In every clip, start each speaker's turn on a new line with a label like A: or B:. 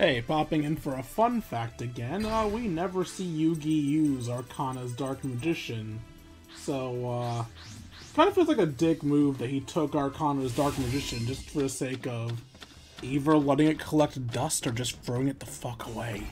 A: Hey, popping in for a fun fact again, we never see Yugi use Arcana's Dark Magician. So, kind of feels like a dick move that he took Arcana's Dark Magician just for the sake of either letting it collect dust or just throwing it the fuck away.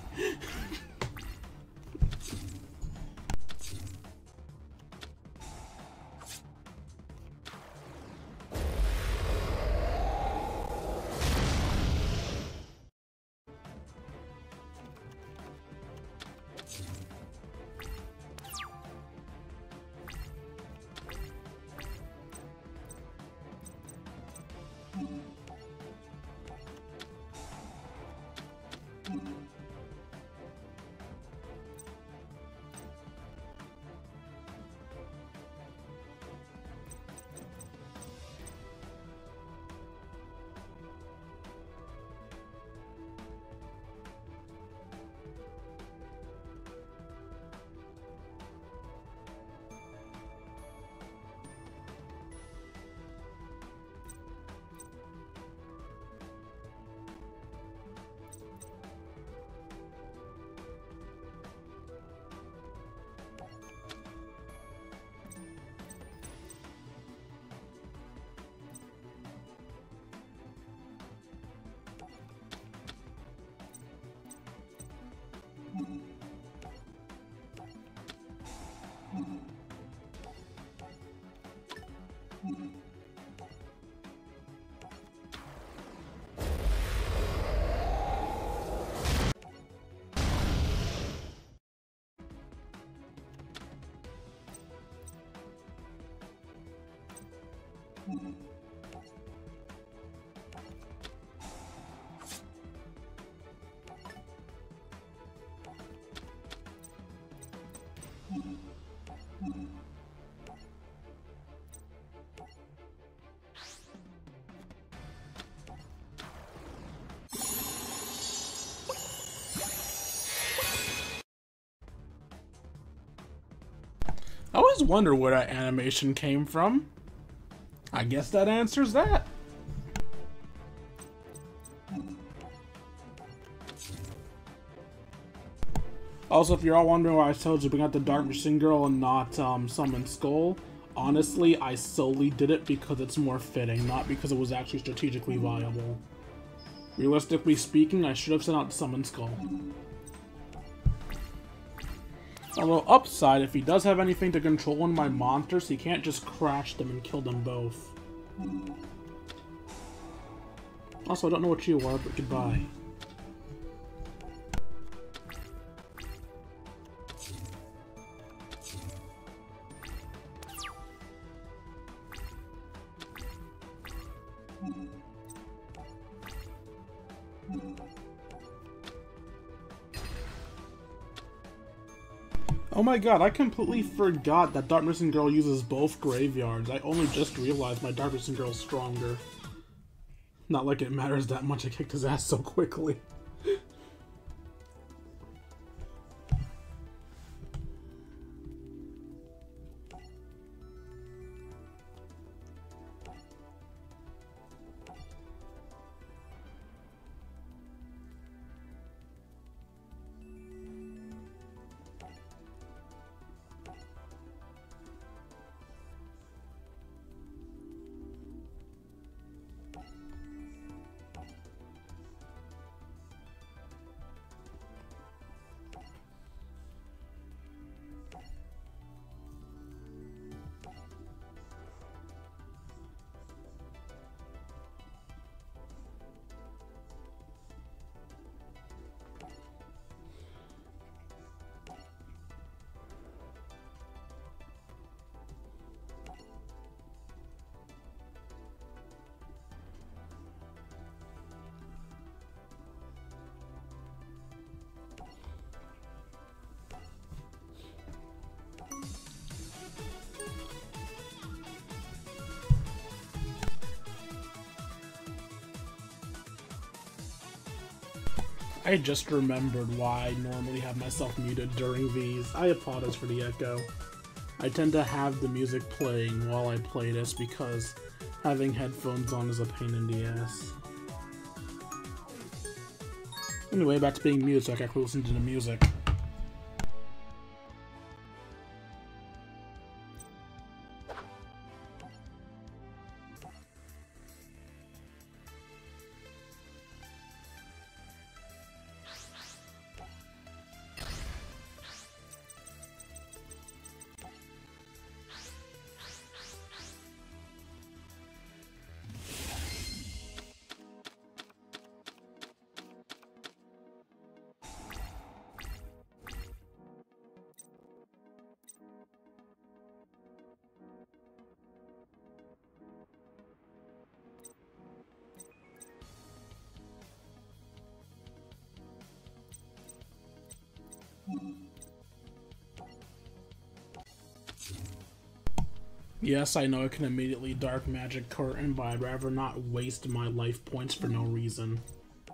A: I always wonder where that animation came from. I guess that answers that. Also, if you're all wondering why I told you to bring out the Dark Machine Girl and not Summon Skull, honestly, I solely did it because it's more fitting, not because it was actually strategically viable. Realistically speaking, I should have sent out Summon Skull. Although, upside, if he does have anything to control one of my monsters, he can't just crash them and kill them both. Also, I don't know what you are, but goodbye. Oh my god, I completely forgot that Dark Machine Girl uses both graveyards. I only just realized my Dark Machine Girl's stronger. Not like it matters that much, I kicked his ass so quickly. I just remembered why I normally have myself muted during these. I apologize for the echo. I tend to have the music playing while I play this because having headphones on is a pain in the ass. Anyway, back to being mute so I can actually listen to the music. Yes, I know I can immediately Dark Magic Curtain, but I'd rather not waste my life points for no reason.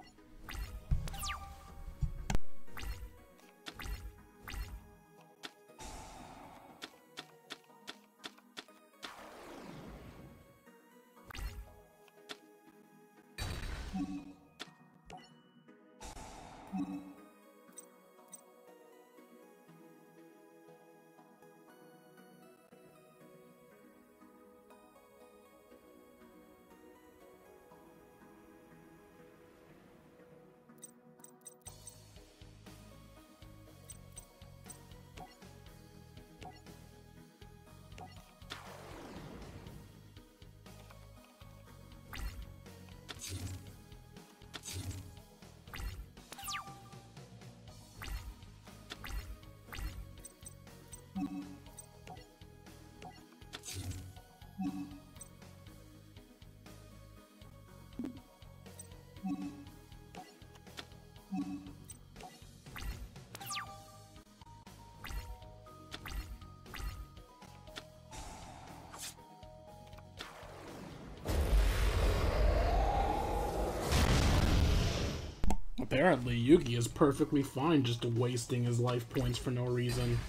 A: Apparently, Yugi is perfectly fine just wasting his life points for no reason.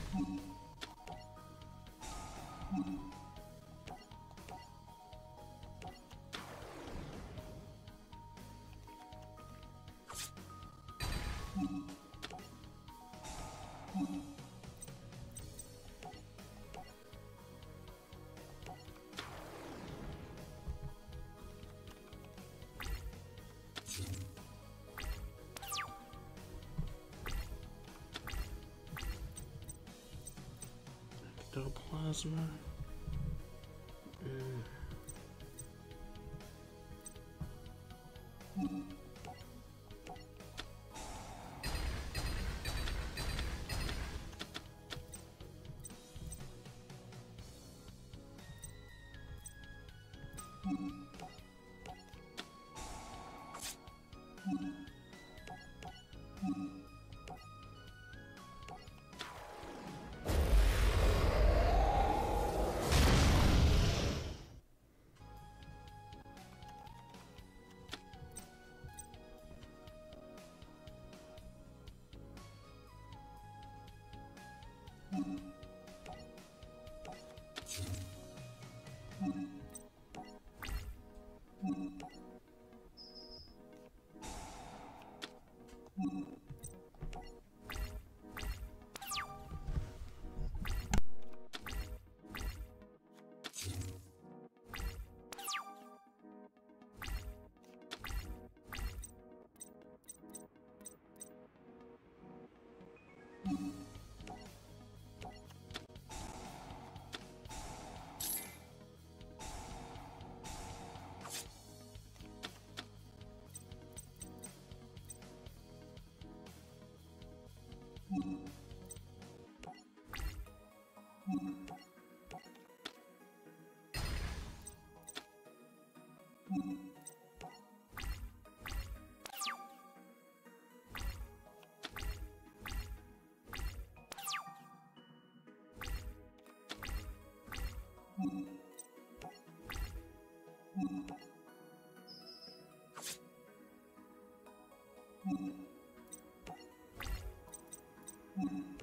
A: Ectoplasma. Mm-hmm.